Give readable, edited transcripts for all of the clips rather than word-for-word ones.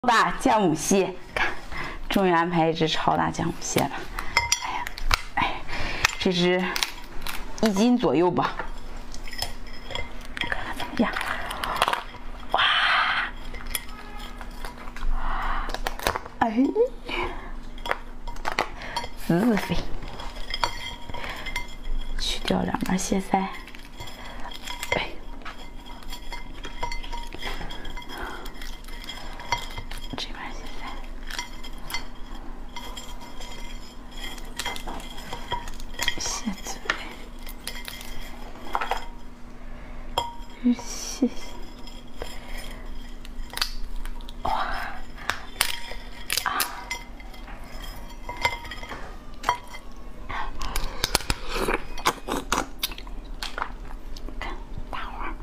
大姜母蟹，看，终于安排一只超大姜母蟹了。哎呀，哎，这只1斤左右吧，看看怎么样？哇，哎，滋肥，去掉2瓣蟹腮。 蟹嘴，谢谢。哇啊！看大碗。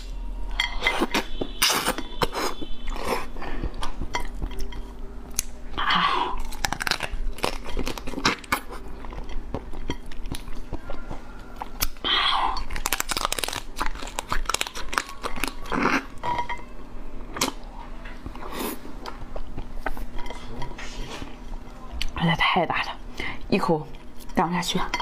啊！ 这太大了，一口干不下去。